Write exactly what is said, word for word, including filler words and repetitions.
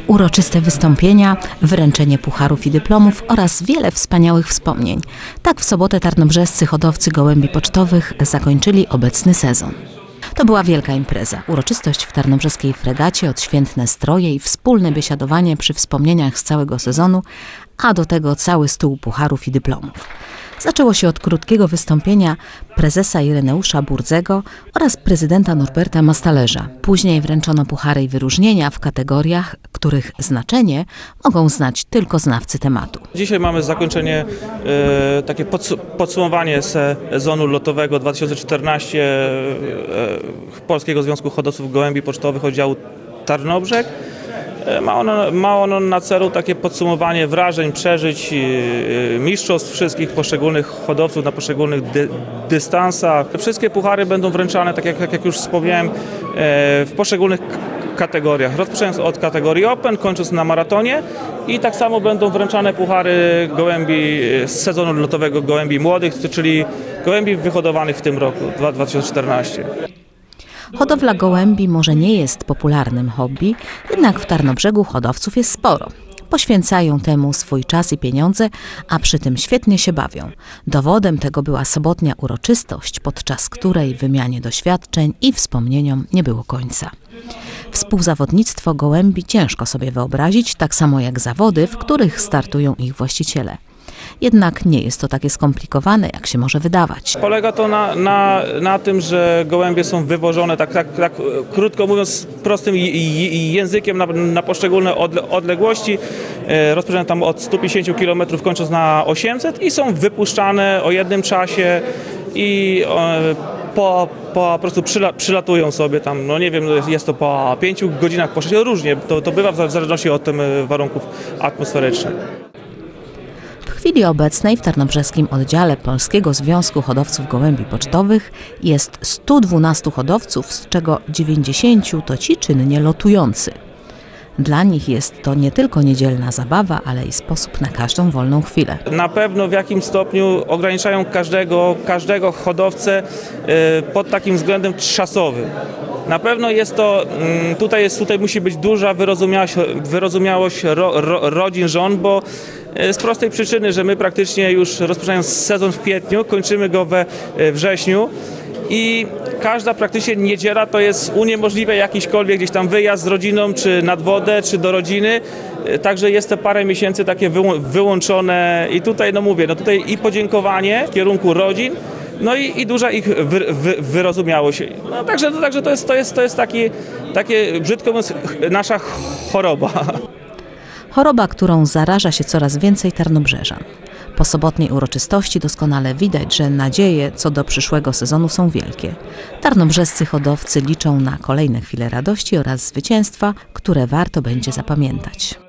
Uroczyste wystąpienia, wręczenie pucharów i dyplomów oraz wiele wspaniałych wspomnień. Tak w sobotę tarnobrzescy hodowcy gołębi pocztowych zakończyli obecny sezon. To była wielka impreza. Uroczystość w tarnobrzeskiej fregacie, odświętne stroje i wspólne biesiadowanie przy wspomnieniach z całego sezonu, a do tego cały stół pucharów i dyplomów. Zaczęło się od krótkiego wystąpienia prezesa Ireneusza Burdzego oraz prezydenta Norberta Mastalerza. Później wręczono puchary i wyróżnienia w kategoriach, których znaczenie mogą znać tylko znawcy tematu. Dzisiaj mamy zakończenie, e, takie podsumowanie sezonu lotowego dwa tysiące czternastego e, Polskiego Związku Hodowców Gołębi Pocztowych oddziału Tarnobrzeg. Ma ono, ma ono na celu takie podsumowanie wrażeń, przeżyć, mistrzostw wszystkich poszczególnych hodowców na poszczególnych dy, dystansach. Wszystkie puchary będą wręczane, tak jak, jak już wspomniałem, w poszczególnych kategoriach. Rozpoczynając od kategorii Open, kończąc na maratonie i tak samo będą wręczane puchary gołębi z sezonu lotowego gołębi młodych, czyli gołębi wyhodowanych w tym roku, dwa tysiące czternastym. Hodowla gołębi może nie jest popularnym hobby, jednak w Tarnobrzegu hodowców jest sporo. Poświęcają temu swój czas i pieniądze, a przy tym świetnie się bawią. Dowodem tego była sobotnia uroczystość, podczas której wymianie doświadczeń i wspomnieniom nie było końca. Współzawodnictwo gołębi ciężko sobie wyobrazić, tak samo jak zawody, w których startują ich właściciele. Jednak nie jest to takie skomplikowane, jak się może wydawać. Polega to na, na, na tym, że gołębie są wywożone, tak, tak, tak krótko mówiąc, prostym językiem na, na poszczególne odległości. Rozpoczynają tam od stu pięćdziesięciu kilometrów, kończąc na osiemset i są wypuszczane o jednym czasie i po, po, po prostu przyla, przylatują sobie tam, no nie wiem, jest to po pięciu godzinach, po sześciu, różnie, to, to bywa w zależności od tym warunków atmosferycznych. W chwili obecnej w tarnobrzeskim oddziale Polskiego Związku Hodowców Gołębi Pocztowych jest stu dwunastu hodowców, z czego dziewięćdziesięciu to ci czynnie lotujący. Dla nich jest to nie tylko niedzielna zabawa, ale i sposób na każdą wolną chwilę. Na pewno w jakimś stopniu ograniczają każdego, każdego hodowcę pod takim względem czasowym. Na pewno jest to, tutaj, jest, tutaj musi być duża wyrozumiałość, wyrozumiałość ro, ro, rodzin, żon, bo z prostej przyczyny, że my praktycznie już rozpoczynając sezon w kwietniu, kończymy go we wrześniu i każda praktycznie niedziela to jest uniemożliwia jakiśkolwiek gdzieś tam wyjazd z rodziną, czy nad wodę, czy do rodziny. Także jest to parę miesięcy takie wyłączone i tutaj, no mówię, no tutaj i podziękowanie w kierunku rodzin, no i, i duża ich wy, wy, wyrozumiałość. No także, no, także to jest, to jest, to jest taki, takie, brzydko mówiąc, nasza choroba. Choroba, którą zaraża się coraz więcej tarnobrzeżan. Po sobotniej uroczystości doskonale widać, że nadzieje co do przyszłego sezonu są wielkie. Tarnobrzescy hodowcy liczą na kolejne chwile radości oraz zwycięstwa, które warto będzie zapamiętać.